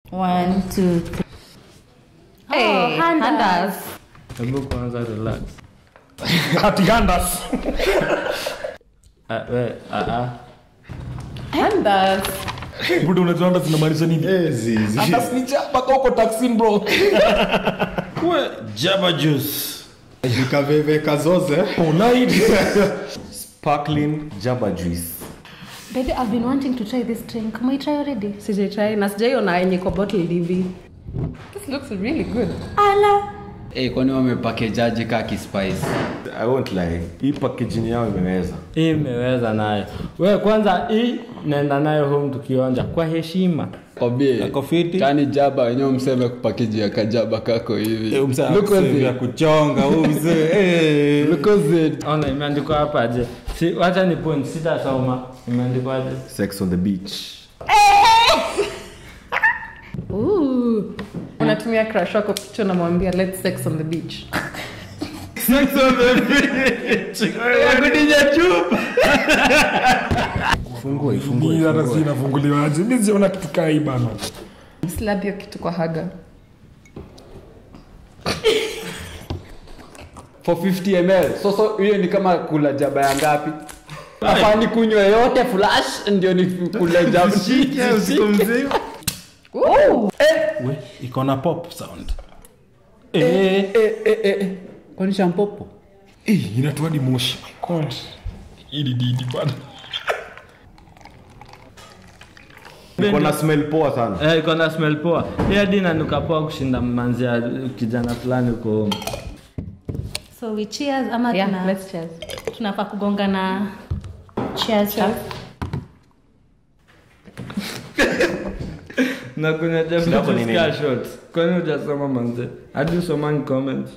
1, 2, 3. Hey, handers. Hebu kwanza relax. Ati handers. Handers. Budo unajua handers inamaanisha nini? Zizi. Handers ni Jaba kwa taxi bro. We Jaba juice. Vikaveve kazoze. Unaid. Sparkling Jaba juice. Baby, I've been wanting to try this drink. Can we try already? Sijai try na sijaiona yenye kwa bottle hivi. This looks really good. Ala. Kwani wamepackage kaki spice? I won't lie. Hii packaging yao imeweza. Hii imeweza nayo. Wewe kwanza hii nenda nayo home tukionja kwa heshima. Kobie. Akofiti. Tani Jaba wenyewe mseme kupackage ya kajaba kako hivi. Look at ya kuchonga huyu mzee. Look at it. Ona imeandikwa hapa aje. Si wacha ni point sitasoma. Imeandikwa aje? Sex on the beach. Unatumia crush wako picha na mwambia let's sex on the beach. Sex on the beach. Yakudija chupa. Fungua. Ni hata sina funguliwa aje. Mimi siona kitu kai bana. Slap hiyo kitu kwa haga. For 50 ml. So hiyo ni kama kula Jaba ya ngapi? Afani kunywa yote flash ndio ni kula Jaba. Shike usiku mzima. We, iko na pop sound. Kwani shampopo? Inatoa di moshi. My god. Didi bana. Iko na smell poa sana. Iko na smell poa. Hii dina nukapoa kushinda manzia kijana fulani uko home. So we cheers ama Yeah, let's cheers. tunafaa kugonga na cheers. Na kuna Hapo ni Jaba nini? shots. Kwani hujasoma manze? Hadi usoma ni comments.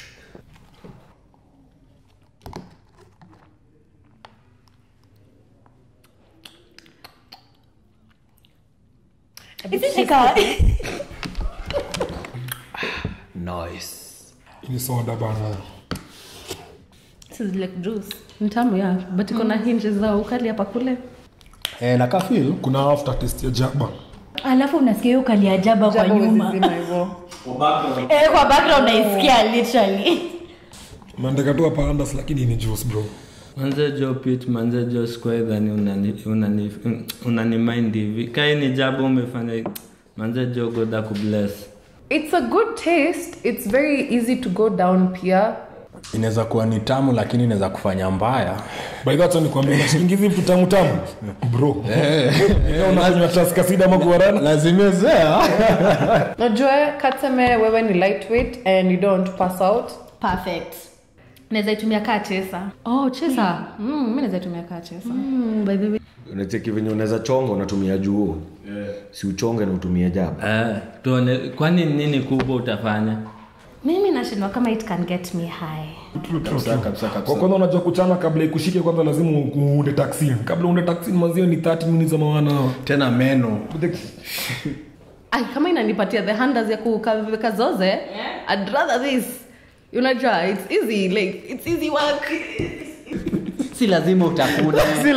Is it like a Nice. Ni soda bana. This is like juice. Mtamu ya, but iko na hinges za ukali hapa kule. Na kafeel Kuna after taste ya Jaba. Alafu unasikia hiyo kali ya Jaba kwa nyuma. Zima hivyo. Kwa background naisikia literally. Mandeka tu hapa handers lakini ni juice bro. Manze Joe Pit, manze Joe Square dhani unani mind hivi. Kai ni Jaba umefanya manze Joe goda kubless. It's a good taste. It's very easy to go down pia. Inaweza kuwa ni tamu lakini inaweza kufanya mbaya. By that time nikwambia na shilingi hivi vitu tamu. Bro. Unakunywa taska sida maguarana. Lazimezea. Najua katseme wewe ni lightweight and you don't pass out. Perfect. Naweza itumia kaa chesa. Oh, chesa. Mimi naweza itumia kaa chesa. By the way. unacheki venye unaweza chonga unatumia juu. Si uchonge na utumie Jaba. Tuone kwani nini kubwa utafanya? Mimi nashindwa kama it can get me high. Kabisa. Kwa kwanza unajua kuchana kabla ikushike kwanza lazima uunde taxi. Kabla uunde taxi mazio ni 30 minutes za mawana. Tena meno. Ai, kama inanipatia the handers ya kukaweka zoze, I'd rather this. Unajua, it's easy, like, it's easy work. Si lazima utafuna.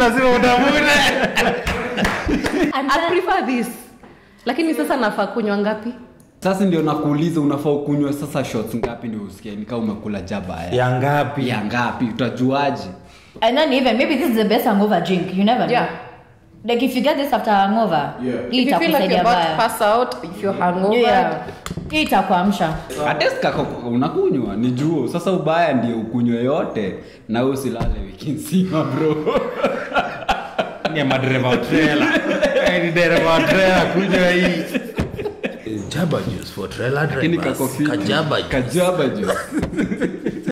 I prefer this. Lakini sasa nafaa kunywa ngapi? Sasa ndio nakuuliza unafaa kunywa sasa shots ngapi ndio usikie ni kama umekula Jaba Ya ngapi? ya ngapi utajuaje? And then even maybe this is the best hangover drink. You never know. Yeah. Like if you get this after hangover, If you feel like you're about to pass out, if you're hungover, yeah. Itakuamsha. Atest kako unakunywa ni juu. Sasa ubaya ndio ukunywe yote na usilale wiki nzima bro. Ni madereva wa trailer. Ni dereva wa trailer kunywa hii. Jaba juice for trailer drivers. Lakini kako fit. Kajaba juice. Kajaba juice.